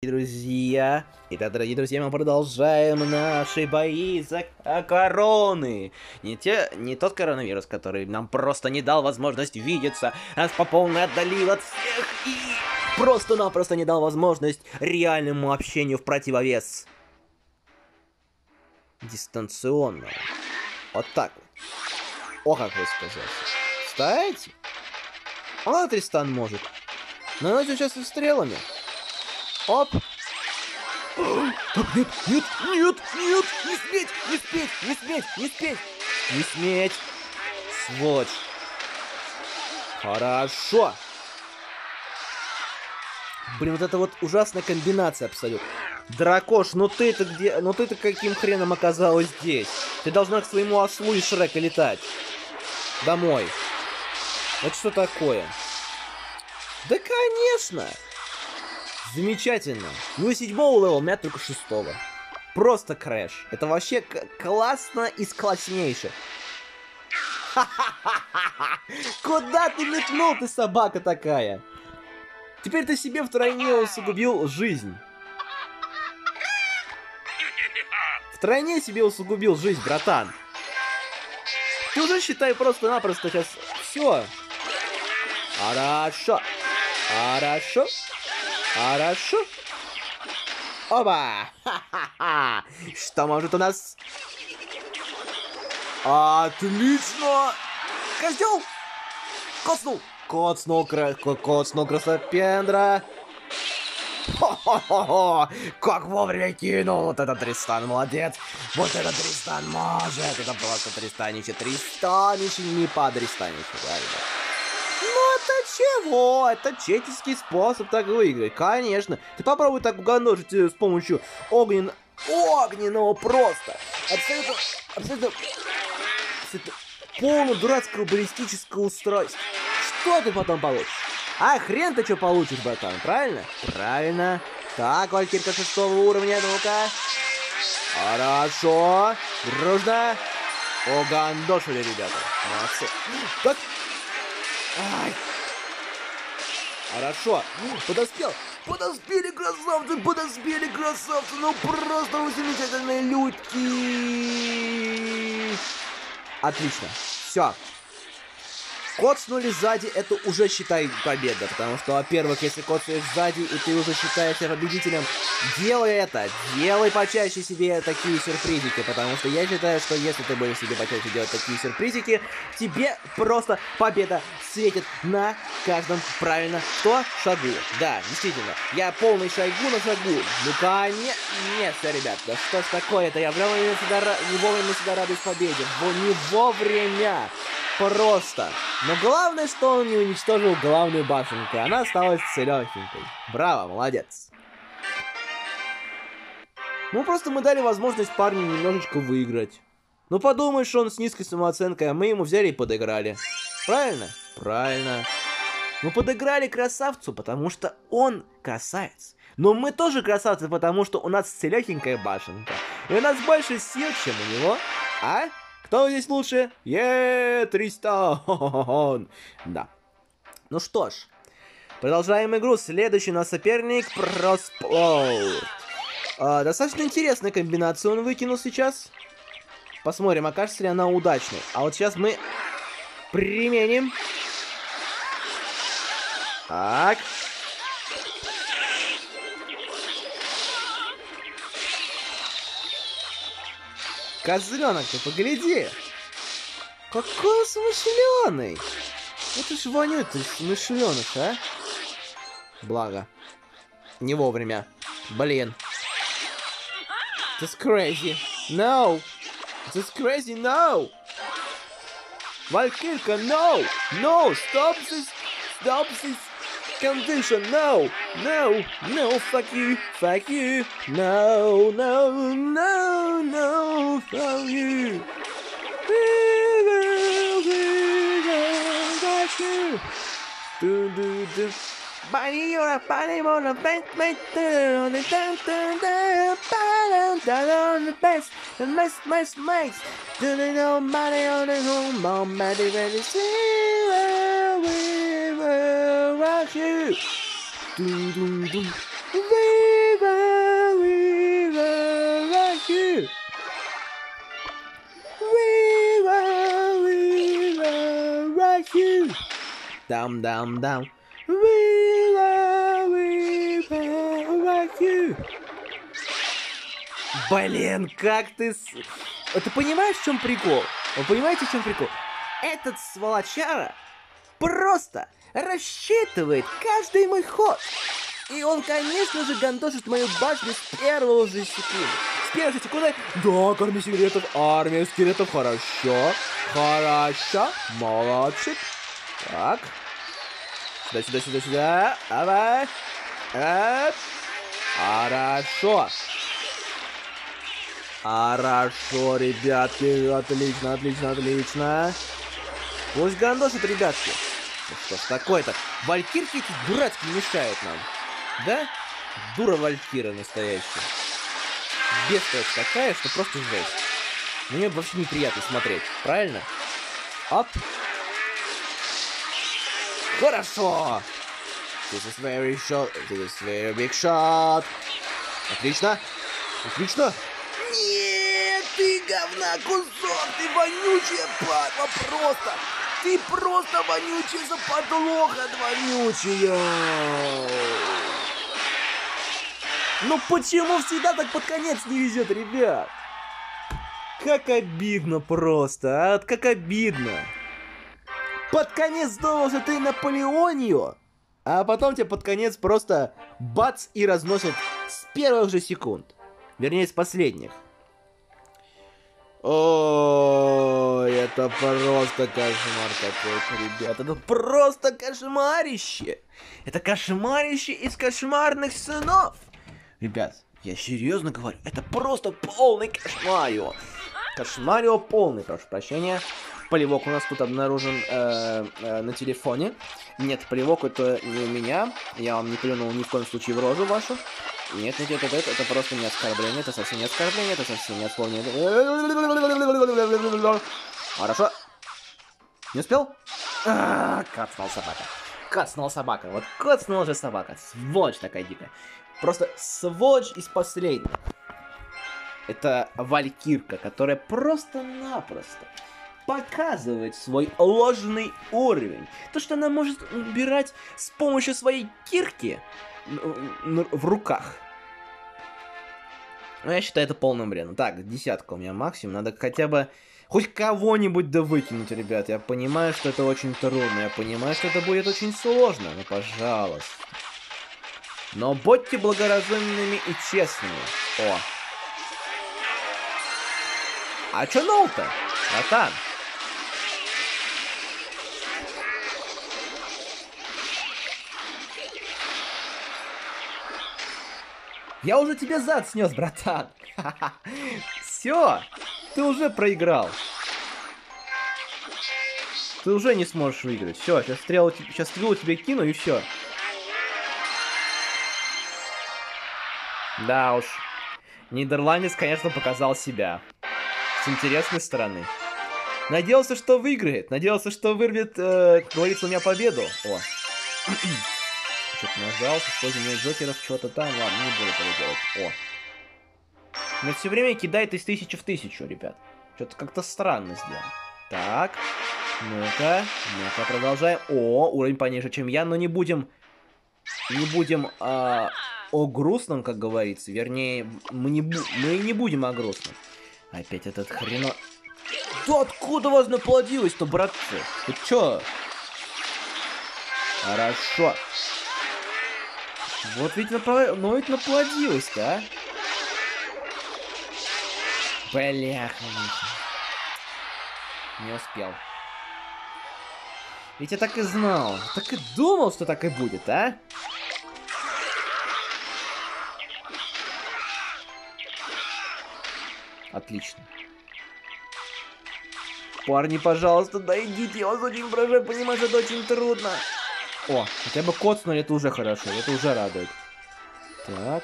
Друзья, итак, дорогие друзья, мы продолжаем наши бои за короны. Не тот коронавирус, который нам просто не дал возможность видеться, а нас по полной отдалил от всех и просто-напросто не дал возможность реальному общению в противовес. Дистанционно. Вот так вот. О, как вы сказали. Ставите? А Тристан может. Но он сейчас и стрелами. Оп! Так, нет, нет, нет, нет! Не сметь! Не сметь! Не сметь! Не сметь! Не сметь! Сволочь! Хорошо! Блин, вот это вот ужасная комбинация абсолютно. Дракош, ну ты-то где? Ну ты-то каким хреном оказалась здесь? Ты должна к своему ослу и Шрека летать. Домой. Это что такое? Да конечно! Замечательно. Ну и 7-го левела, у меня только 6-го. Просто крэш. Это вообще классно из класснейших. Куда ты метнул, ты собака такая? Теперь ты себе втройне усугубил жизнь. Втройне себе усугубил жизнь, братан. Ты уже, считай, просто-напросто сейчас все. Хорошо. Хорошо. Хорошо. Оба! Ха-ха-ха! Что может у нас? Отлично! Козел! Коцнул! Коцнул красопендра! Хо-хо-хо-хо! Как вовремя кинул! Вот этот Тристан молодец! Вот этот Тристан может! Это просто Тристанище! Тристанище, не по-тристанище, да, ребят? Ну это чего? Это читерский способ так выиграть, конечно. Ты попробуй так угандошить с помощью огненного просто. Абсолютно полно дурацкого баллистического устройства. Что ты потом получишь? А хрен ты что получишь, братан, правильно? Правильно. Так, валькирка 6-го уровня, ну-ка. Хорошо. Дружно. Угандошили, ребята. Молодцы. Так. Ай. Хорошо. Подоспел. Подоспели красавцы, подоспели красавцы. Ну просто вы замечательные людки. Отлично. Все. Коцнули сзади, это уже, считай, победа. Потому что, во-первых, если коцаешь сзади, и ты уже считаешься победителем, делай это. Делай почаще себе такие сюрпризики. Потому что я считаю, что если ты будешь себе почаще делать такие сюрпризики, тебе просто победа светит на каждом, правильно, что? Шагу. Да, действительно. Я полный шагу на шагу. Ну, конечно, ребят. Да что ж такое-то? Я не вовремя всегда радуюсь победе. Не вовремя. Просто. Но главное, что он не уничтожил главную башенку. Она осталась целёхенькой. Браво, молодец. Ну, просто мы дали возможность парню немножечко выиграть. Ну, подумаешь, он с низкой самооценкой, а мы ему взяли и подыграли. Правильно? Правильно. Мы подыграли красавцу, потому что он красавец. Но мы тоже красавцы, потому что у нас целёхенькая башенка. И у нас больше сил, чем у него. А? Кто здесь лучше? Тристан! Да. Ну что ж, продолжаем игру. Следующий у нас соперник Просплоуд. Достаточно интересная комбинация он выкинул сейчас. Посмотрим, окажется ли она удачной. А вот сейчас мы применим. Так. Козленок, ты погляди! Какой он смышленый! Это ж вонючий смышленыш, а? Благо. Не вовремя. Блин. This crazy. No! This crazy, no! Валькирка, no! No! Stop this! Stop this! Condition, no, no, no, fuck you, no, no, no, no, fuck you. Do do do. Body on a body on a bank, on the down, on the best, the mates. Do they know money on the home, on ready to see where we will rock you. Dum dum dum. We Дам-дам-дам. Will I like you? Блин, как ты... Ты понимаешь, в чем прикол? Вы понимаете, в чем прикол? Этот сволочара просто рассчитывает каждый мой ход. И он, конечно же, гандошит мою башню с первого же секунды. С первой же секунды. Да, армия скелетов, армия скелетов, хорошо. Хорошо, молодчик. Так. Сюда, сюда, сюда, сюда. Давай. Хорошо. Хорошо, ребятки. Отлично, отлично, отлично. Пусть гандошит, ребятки. Ну что ж такое-то? Валькирки эти дурацкие мешают нам. Да? Дура Валькира настоящая. Бестолочь такая, что просто жесть. На нее вообще неприятно смотреть. Правильно? Оп. Хорошо. This is very short. This is very big shot. Отлично. Отлично. Нет, ты говна кусок. Ты вонючая падла просто. Ты просто вонючая западлоха вонючая. Ну почему всегда так под конец не везет, ребят? Как обидно просто, а? Как обидно. Под конец думал, что ты Наполеонию, а потом тебе под конец просто бац и разносят с первых же секунд. Вернее, с последних. Ой, это просто кошмар какой-то, ребят. Это просто кошмарище. Это кошмарище из кошмарных сынов. Ребят, я серьезно говорю, это просто полный кошмарио. Кошмарио полный, прошу прощения. Полевок у нас тут обнаружен на телефоне. Нет, полевок это не у меня. Я вам не плюнул ни в коем случае в рожу вашу. Нет, нет, это просто не оскорбление. Это совсем не оскорбление, это совсем не оскорбление. Хорошо. Не успел? Кацнул собака. Кацнул собака. Вот кацнул же собака. Сволочь такая дикая. Просто сволочь из последних. Это Валькирка, которая просто-напросто показывает свой ложный уровень. То, что она может убирать с помощью своей кирки в руках. Ну, я считаю это полным бредом. Так, десятка у меня максимум. Надо хотя бы хоть кого-нибудь да выкинуть, ребят. Я понимаю, что это очень трудно. Я понимаю, что это будет очень сложно. Ну, пожалуйста. Но будьте благоразумными и честными. О. А чё нол-то? Братан. Я уже тебе зад снес, братан. Все, ты уже проиграл. Ты уже не сможешь выиграть. Все, сейчас стрелу тебе кину и все. Да уж. Нидерландец, конечно, показал себя. С интересной стороны. Надеялся, что выиграет. Надеялся, что вырвет, говорится, у меня победу. О. Что-то нажал, использование джокеров, что-то там. Ладно, не буду этого делать. О. Но все время кидает из 1000 в 1000, ребят. Что-то как-то странно сделано. Так. Ну-ка. Ну-ка, продолжаем. О, уровень пониже, чем я, но не будем... Не будем... о грустном, как говорится. Вернее, мы не будем о грустном. Опять этот хрено... Да откуда вас наплодилось-то, братцы? Ты чё? Хорошо. Вот ведь наплодилось-то, а? Бляха. Не успел. Ведь я так и знал. Так и думал, что так и будет, а? Отлично. Парни, пожалуйста, дойдите, я вас очень прошу, понимаю, что это очень трудно. О, хотя бы коцнули, это уже хорошо, это уже радует. Так.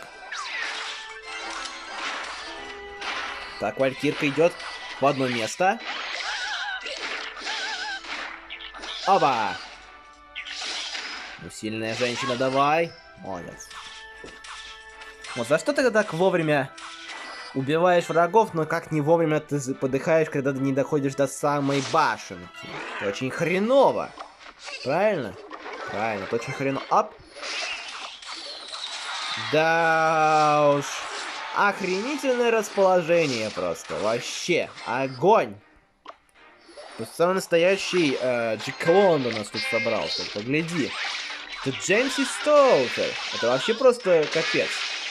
Так, Валькирка идет в одно место. Оба! Ну, сильная женщина, давай. Молодец. Вот за что ты так вовремя убиваешь врагов, но как не вовремя ты подыхаешь, когда ты не доходишь до самой башенки? Это очень хреново. Правильно? Правильно, это очень хреново. Ап! Да уж. Охренительное расположение просто. Вообще. Огонь. Тут самый настоящий Джек Лондон у нас тут собрался. Погляди. Это Джеймси Стоутер. Это вообще просто капец.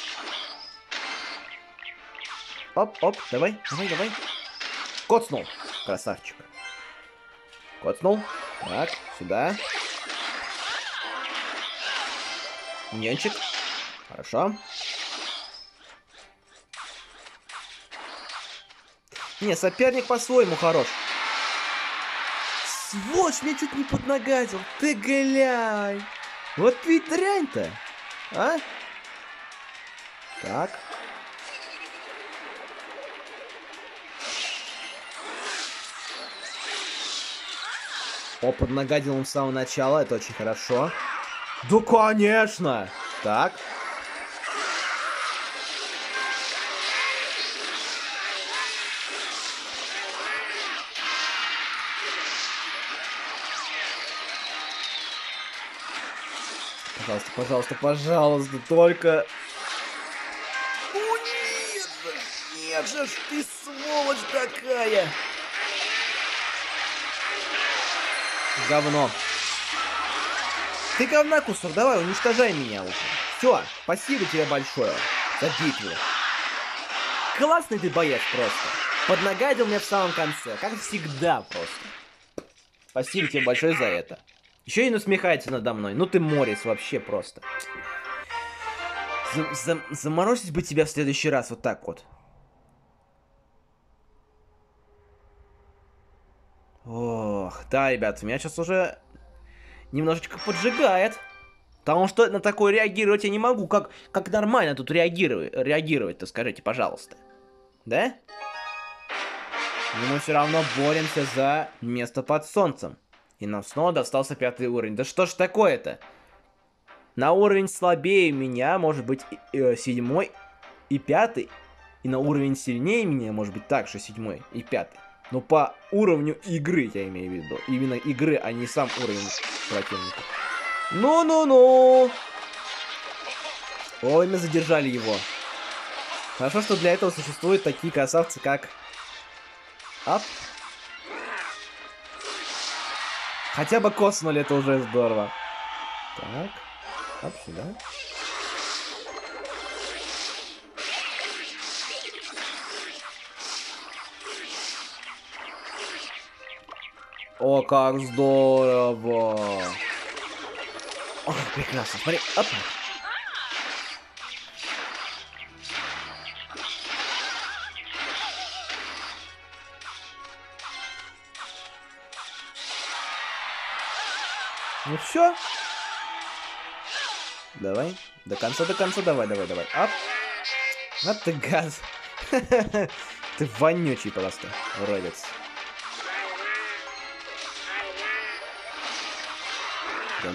Оп, оп, давай, давай, давай. Коцнул. Красавчик. Коцнул. Так, сюда. Ненчик. Хорошо. Не, соперник по-своему хорош. Сволочь, меня чуть не поднагадил. Ты глянь. Вот ведь дрянь-то. А? Так. О, поднагадил он с самого начала. Это очень хорошо. Да, конечно. Так. Пожалуйста, пожалуйста, пожалуйста, только... О, нет! Нет же ж ты, сволочь такая! Говно. Ты говна кусок, давай, уничтожай меня уже. Все, спасибо тебе большое за битву. Классный ты боец просто. Поднагадил меня в самом конце, как всегда просто. Спасибо тебе большое за это. Еще и насмехается надо мной. Ну ты Морис вообще просто. Заморозить бы тебя в следующий раз вот так вот. Ох, да, ребят, меня сейчас уже немножечко поджигает. Потому что на такое реагировать я не могу. Как нормально тут реагировать-то, скажите, пожалуйста. Да? Но мы все равно боремся за место под солнцем. И нам снова достался 5-й уровень. Да что ж такое-то? На уровень слабее меня может быть 7-й и 5-й. И на уровень сильнее меня может быть также 7-й и 5-й. Но по уровню игры я имею в виду. Именно игры, а не сам уровень противника. Ну-ну-ну! Ой, мы задержали его. Хорошо, что для этого существуют такие красавцы, как... Ап. Хотя бы коснули, это уже здорово. Так. Ап, сюда. О, как здорово! О, как прекрасно. Смотри, оп. Ну все. Давай. До конца, давай. Ап. А ты газ. Ты вонючий просто, уродец. Идем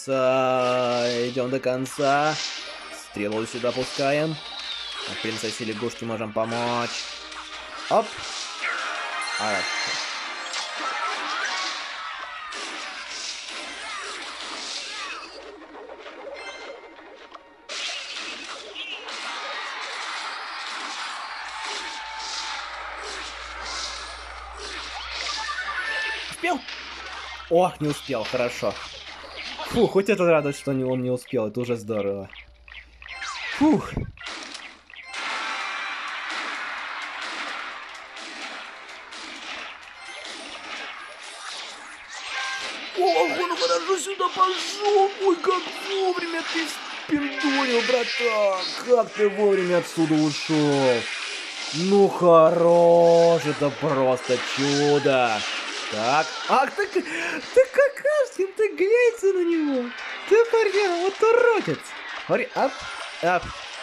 до конца. Стрелу сюда пускаем. А принцессе лягушке можем помочь. Оп. Хорошо. Успел? Ох, не успел, хорошо. Фух, хоть это радость, что он не успел, это уже здорово. Фух. Ох, он хорошо сюда пошел. Ой, как вовремя ты спиндурил, братан. Как ты вовремя отсюда ушел. Ну хорош, это просто чудо. Так, ах, ты какашкин, ты глянься на него. Ты, парня, вот уродец. Смотри, ап, ап.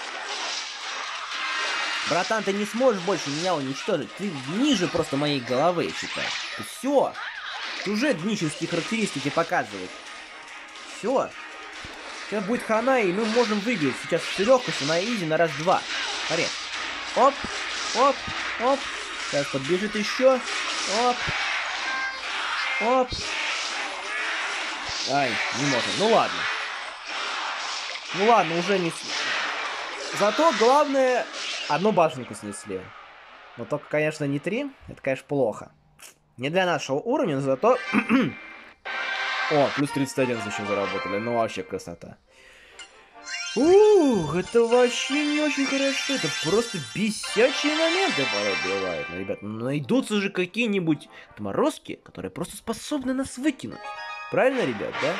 Братан, ты не сможешь больше меня уничтожить. Ты ниже просто моей головы, считай. Все. Ты уже днищенские характеристики показывает. Все. Сейчас будет хана, и мы можем выиграть. Сейчас с легкостью на изи на раз-два. Смотри. Оп, оп, оп. Сейчас подбежит еще. Оп. Оп. Ай, не можем. Ну ладно. Ну ладно, уже не... Зато главное, одну башенку снесли. Но только, конечно, не 3. Это, конечно, плохо. Не для нашего уровня, но зато... О, плюс 31 еще заработали. Ну, вообще красота. Ух, это вообще не очень хорошо. Это просто бесячие моменты порой бывают. Ну, ребят, ну, найдутся же какие-нибудь отморозки, которые просто способны нас выкинуть. Правильно, ребят, да?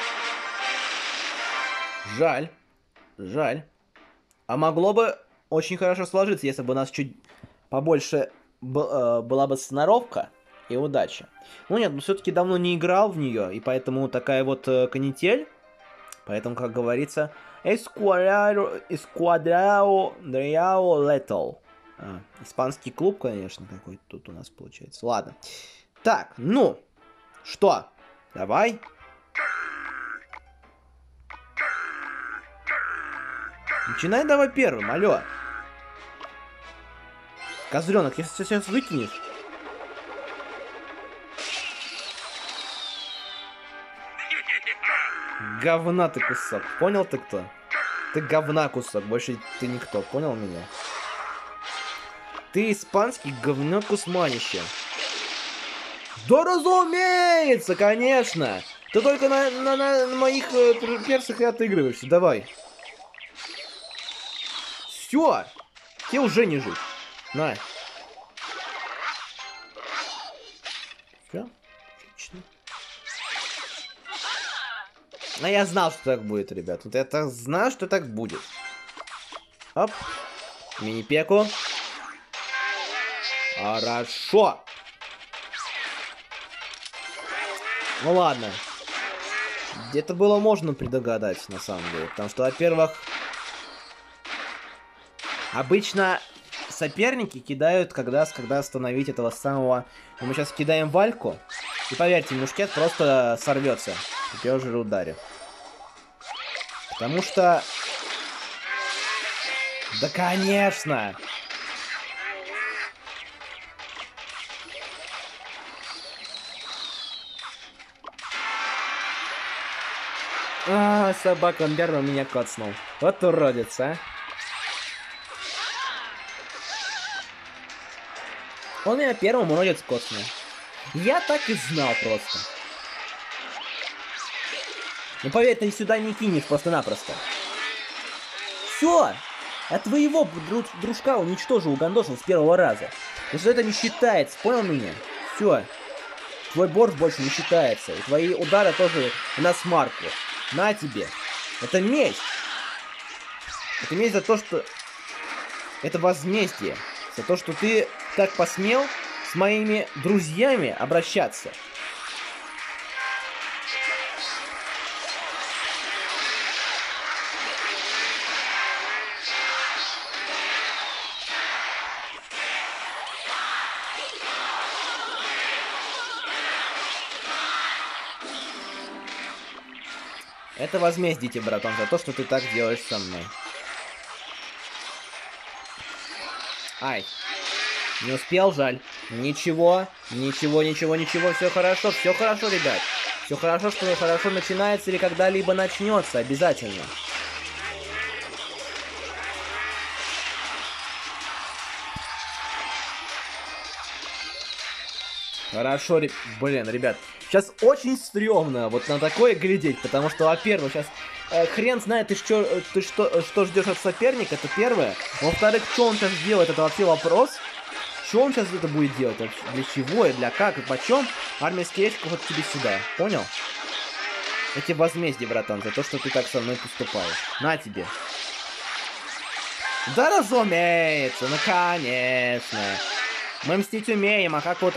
Жаль. Жаль. А могло бы очень хорошо сложиться, если бы у нас чуть побольше была бы сноровка и удача. Ну нет, но все-таки давно не играл в нее, и поэтому такая вот канитель. Поэтому, как говорится, Escuadrão Real Lethal. Испанский клуб, конечно, какой-то тут у нас получается. Ладно. Так, ну, что? Давай. Начинай давай первым, алло. Козленок, если ты сейчас выкинешь... Говна ты кусок, понял ты кто? Ты говна кусок, больше ты никто, понял меня? Ты испанский говнокусманище. Да разумеется, конечно! Ты только на моих персах и отыгрываешься, давай. Все, тебе уже не жить. На. Все, отлично. А я знал, что так будет, ребят. Вот я так знал, что так будет. Оп. Мини-пеку. Хорошо. Ну ладно. Где-то было можно предугадать, на самом деле. Потому что, во-первых, обычно соперники кидают, когда остановить этого самого... Мы сейчас кидаем Вальку. И поверьте, мушкет просто сорвется. В первом же ударе. Потому что... Да, конечно! Собака, он первым меня коцнул. Вот уродец, а. Он меня первым уродец коцнул. Я так и знал просто. Ну поверь, ты сюда не кинешь просто-напросто. Все! А твоего дружка уничтожил, угандошил с первого раза. Потому что это не считается, понял меня? Все. Твой борт больше не считается. И твои удары тоже на смарку. На тебе. Это месть. Это месть за то, что... Это возмездие. За то, что ты так посмел с моими друзьями обращаться. Это возмездите, братан, за то, что ты так делаешь со мной. Ай. Не успел, жаль. Ничего, ничего. Все хорошо, ребят. Все хорошо, что хорошо начинается или когда-либо начнется. Обязательно. Хорошо, блин, ребят. Сейчас очень стрёмно вот на такое глядеть, потому что, во-первых, сейчас хрен знает, ты что ждешь от соперника, это первое. Во-вторых, что он сейчас делает, это вообще вопрос. Что он сейчас это будет делать? Для чего и для как и почем? Армейский ящик вот тебе сюда, понял? Эти возмездие, братан, за то, что ты так со мной поступаешь. На тебе. Да разумеется, ну конечно. Мы мстить умеем, а как вот...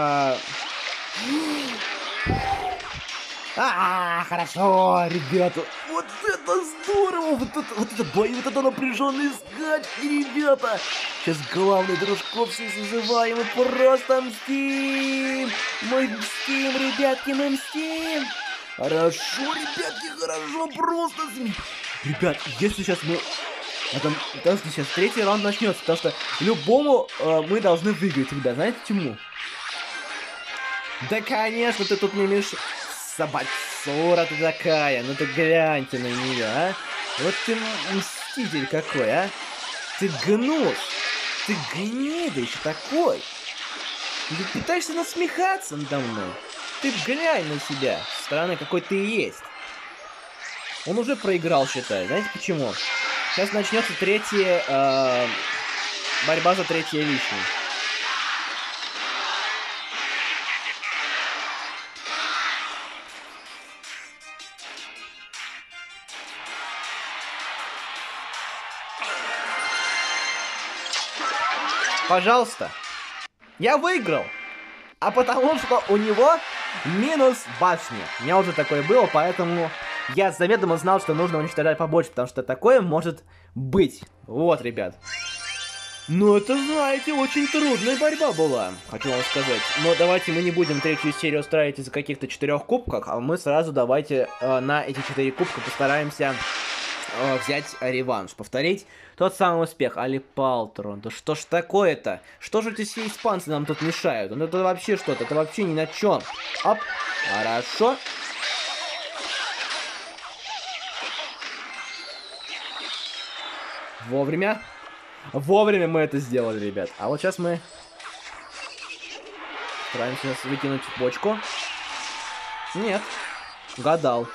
Хорошо, ребята. Вот это здорово! Вот это бои, вот это напряженные скачки, ребята! Сейчас главный дружков все зазываем и просто мстим! Мы мстим, ребятки, мы мстим! Хорошо, ребятки, хорошо, просто... Ребят, если сейчас мы... Потому что сейчас третий раунд начнется, потому что любому мы должны выиграть, ребят. Знаете почему? Да, конечно, ты тут не мешаешь. Сура ты такая, ну ты гляньте на нее, а? Вот ты мститель какой, а? Ты гнус, ты гнида еще такой. Ты пытаешься насмехаться надо мной. Ты глянь на себя, со стороны какой ты и есть. Он уже проиграл, считай. Знаете почему? Сейчас начнется третья борьба за третье лишнее. Пожалуйста. Я выиграл. А потому что у него минус башня. У меня уже такое было, поэтому я заведомо знал, что нужно уничтожать побольше, потому что такое может быть. Вот, ребят. Ну, это, знаете, очень трудная борьба была, хочу вам сказать. Но давайте мы не будем третью серию устраивать из-за каких-то 4 кубков, а мы сразу давайте на эти 4 кубка постараемся взять реванш, повторить тот самый успех. Али Палтрон, да что ж такое-то? Что же эти все испанцы нам тут мешают? Ну это вообще что-то, это вообще ни на чем. Оп, хорошо. Вовремя. Вовремя мы это сделали, ребят. А вот сейчас мы стараемся выкинуть бочку. Нет, гадал.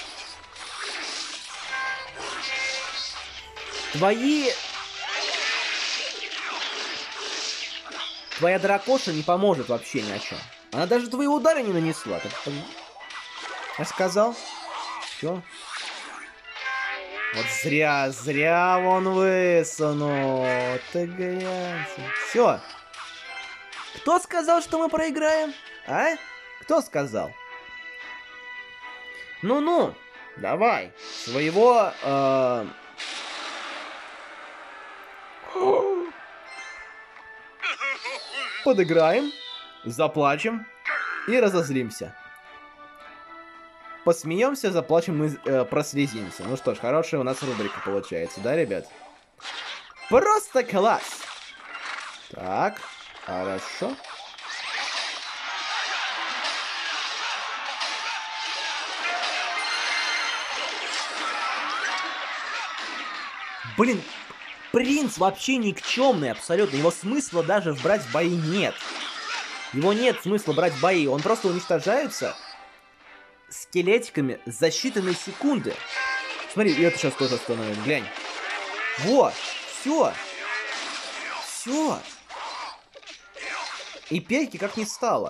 Твоя дракоша не поможет вообще ни о чем. Она даже твои удары не нанесла. Я сказал. Все. Вот зря вон высунул. Ты гляньте. Все. Кто сказал, что мы проиграем? А? Кто сказал? Ну-ну. Давай. Своего... Подыграем, заплачем и разозлимся. Посмеемся, заплачем и прослезимся. Ну что ж, хорошая у нас рубрика получается, да, ребят? Просто класс! Так, хорошо. Блин, принц вообще никчемный абсолютно. Его смысла даже брать в бои нет. Его нет смысла брать в бои. Он просто уничтожается скелетиками за считанные секунды. Смотри, и это сейчас тоже остановим. Глянь. Вот. Все. Все. И пельки как не стало.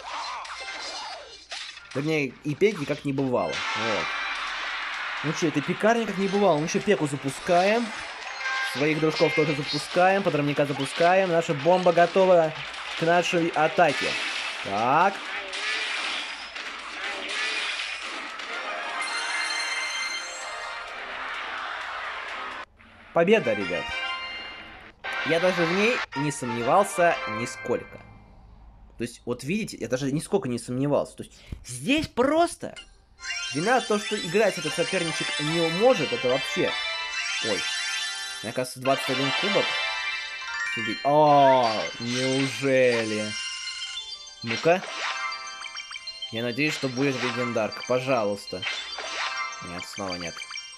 Вернее, и пельки как не бывало. Вот. Ну что, это пекарня как не бывало. Мы еще пеку запускаем. Своих дружков тоже запускаем. Подрывника запускаем. Наша бомба готова к нашей атаке. Так. Победа, ребят. Я даже в ней не сомневался нисколько. То есть, вот видите, я даже нисколько не сомневался. То есть, здесь просто вина то, что играть этот соперничек не может, это вообще... Ой. Мне кажется, 21 кубок. О, неужели? Ну-ка. Я надеюсь, что будет легендарка. Пожалуйста. Нет, снова нет.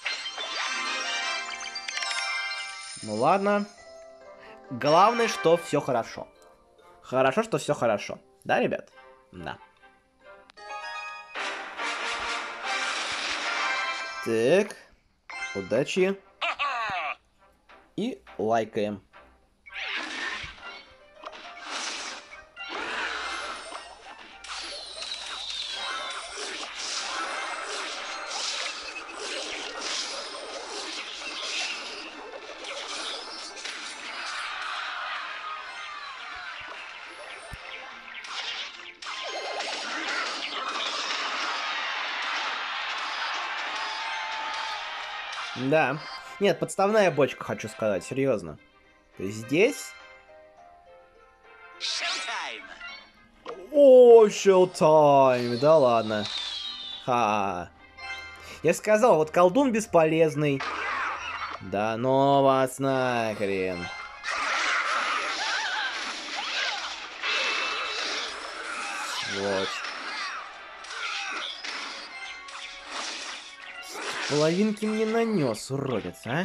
Ну ладно. Главное, что все хорошо. Хорошо, что все хорошо. Да, ребят? Да. Так. Удачи. И лайкаем. Да. Нет, подставная бочка, хочу сказать, серьезно. То есть здесь... О, showtime! Да ладно. Ха. Я сказал, вот колдун бесполезный. Да ну вас нахрен. Вот. Половинки мне нанес, уродец, а?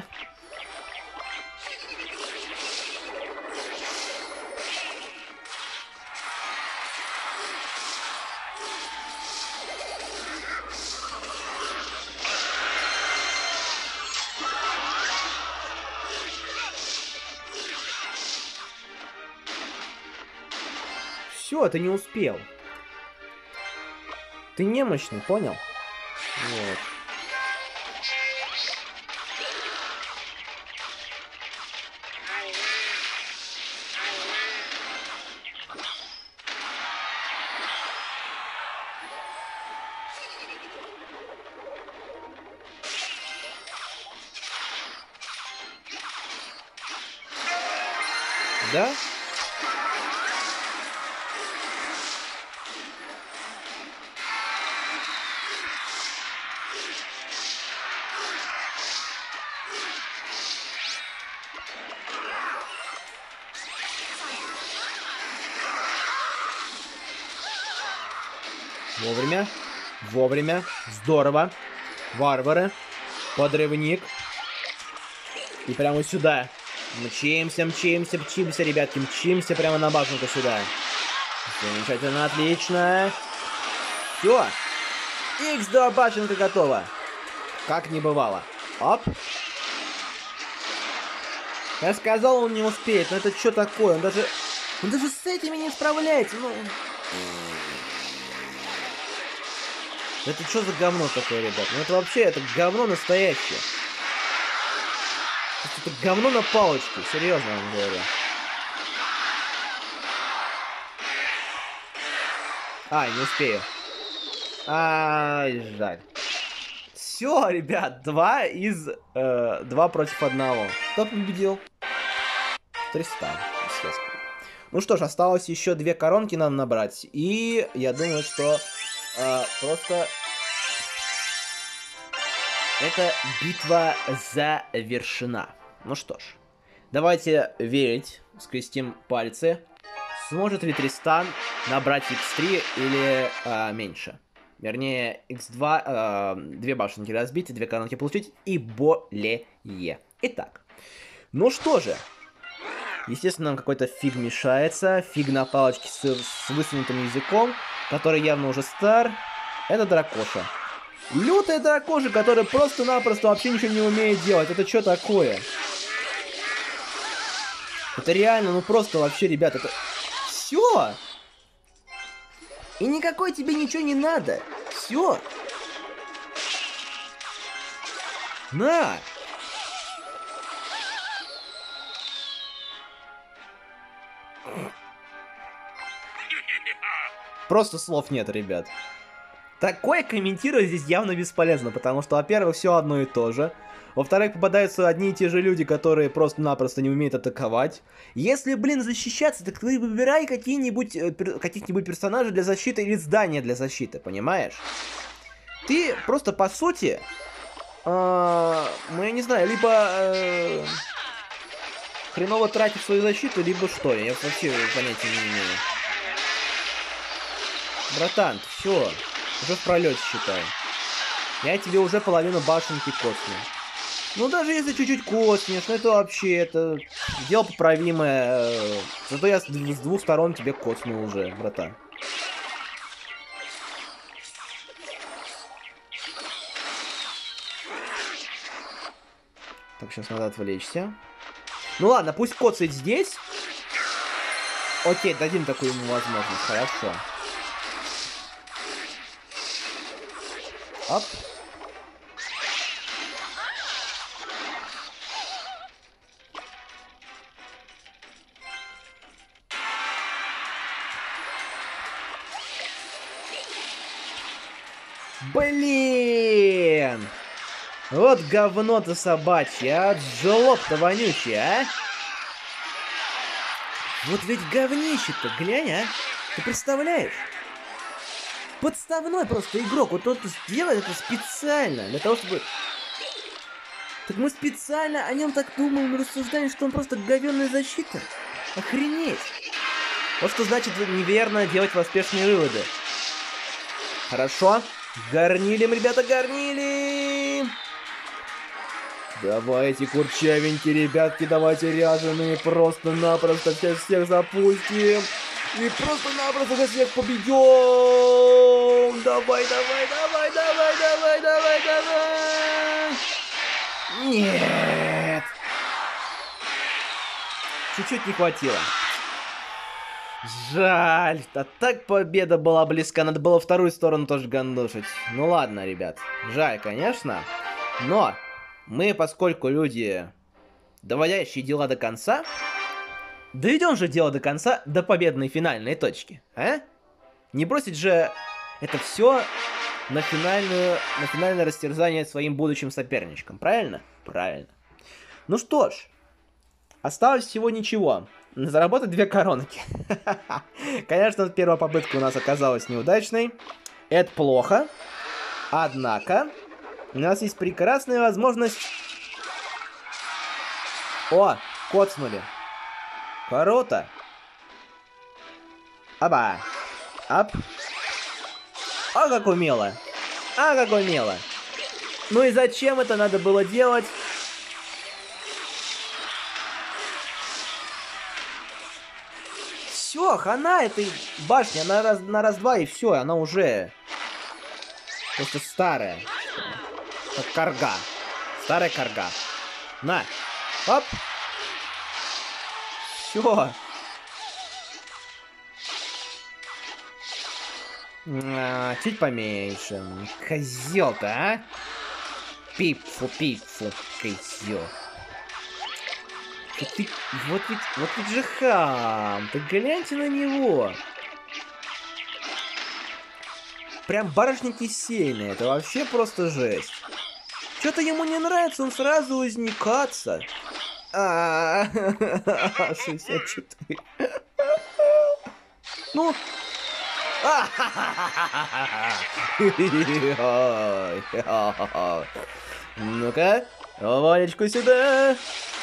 Все, ты не успел. Ты немощный, понял? Вот. Да? Вовремя. Вовремя. Здорово. Варвары. Подрывник. И прямо сюда. Мчимся, мчимся, мчимся, ребятки. Мчимся прямо на башенку сюда. Замечательно, отлично. Все. X2 башенка готова. Как не бывало. Оп. Я сказал, он не успеет. Но это что такое? Он даже с этими не справляется. Ну... Это что за говно такое, ребят? Ну это вообще, это говно настоящее. Это говно на палочке, серьезно вам говорю. Ай, не успею. Ай, жаль. Все, ребят, 2 против 1. Кто победил? Тристан, естественно. Ну что ж, осталось еще 2 коронки надо набрать. И я думаю, что просто эта битва завершена. Ну что ж, давайте верить, скрестим пальцы. Сможет ли Тристан набрать X3 или меньше? Вернее, X2, 2 башенки разбить, 2 коронки получить и более. Итак, ну что же. Естественно, нам какой-то фиг мешается. Фиг на палочке с высунутым языком, который явно уже стар. Это дракоша. Лютая дракоша, которая просто-напросто вообще ничего не умеет делать. Это что такое? Это реально, ну просто вообще, ребят, это... Все! И никакой тебе ничего не надо. Все. На! Просто слов нет, ребят. Такое комментировать здесь явно бесполезно, потому что, во-первых, все одно и то же. Во-вторых, попадаются одни и те же люди, которые просто-напросто не умеют атаковать. Если, блин, защищаться, так ты выбирай каких-нибудь персонажей для защиты или здания для защиты, понимаешь? Ты просто, по сути, ну, я не знаю, либо хреново тратишь свою защиту, либо что, я вообще понятия не имею. Братан, все, уже в пролете считай. Я тебе уже половину башенки коснул. Ну даже если чуть-чуть коснешь, ну это вообще, это дело поправимое. Зато я с 2 сторон тебе коснул уже, братан. Так, сейчас надо отвлечься. Ну ладно, пусть коцает здесь. Окей, дадим такую ему возможность, хорошо. Оп. Блин! Вот говно-то собачье, а? Жлоб-то вонючий, а? Вот ведь говнище-то, глянь, а? Ты представляешь? Подставной просто игрок. Вот он сделает это специально. Для того, чтобы... Так мы специально о нем так думаем и рассуждаем, что он просто говенная защита. Охренеть. Вот что значит неверно делать поспешные выводы. Хорошо. Горнилим, ребята, горнилим. Давайте, курчавенькие ребятки, давайте ряженые, просто-напросто всех запустим. И просто-напросто всех победим. Давай. Нет. Чуть-чуть не хватило. Жаль. А так победа была близка. Надо было вторую сторону тоже гандошить. Ну ладно, ребят. Жаль, конечно. Но мы, поскольку люди, доводящие дела до конца, доведем же дело до конца, до победной финальной точки, а? Не бросить же это все на финальное растерзание своим будущим соперничкам, правильно? Правильно. Ну что ж, осталось всего ничего. Заработать 2 коронки. Конечно, первая попытка у нас оказалась неудачной. Это плохо. Однако, у нас есть прекрасная возможность... О, коцнули. Круто. Аба. Ап. А как умело. Ну и зачем это надо было делать? Все, хана этой башни, она на раз-два и все, она уже просто старая. Как карга. Старая карга. На. Оп. Все. Чуть поменьше. Козел-то, а? Пипфу, козел. Вот ведь же хам. Так гляньте на него. Прям барышня кисельная. Это вообще просто жесть. Что-то ему не нравится, он сразу возникаться. 64. Ну. Ну-ка, Валечку сюда.